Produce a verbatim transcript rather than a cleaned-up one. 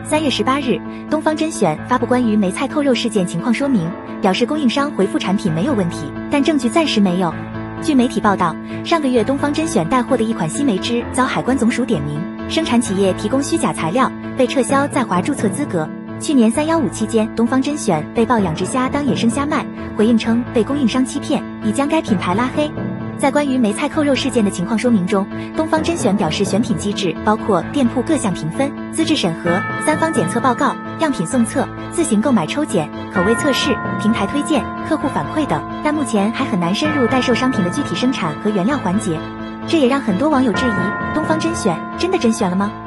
三月十八日，东方甄选发布关于梅菜扣肉事件情况说明，表示供应商回复产品没有问题，但证据暂时没有。据媒体报道，上个月东方甄选带货的一款西梅汁遭海关总署点名，生产企业提供虚假材料，被撤销在华注册资格。去年三一五期间，东方甄选被曝养殖虾当野生虾卖，回应称被供应商欺骗，已将该品牌拉黑。在关于梅菜扣肉事件的情况说明中，东方甄选表示，选品机制包括店铺各项评分、资质审核、三方检测报告、样品送测、自行购买抽检、口味测试、平台推荐、客户反馈等，但目前还很难深入待售商品的具体生产和原料环节。这也让很多网友质疑，东方甄选真的甄选了吗？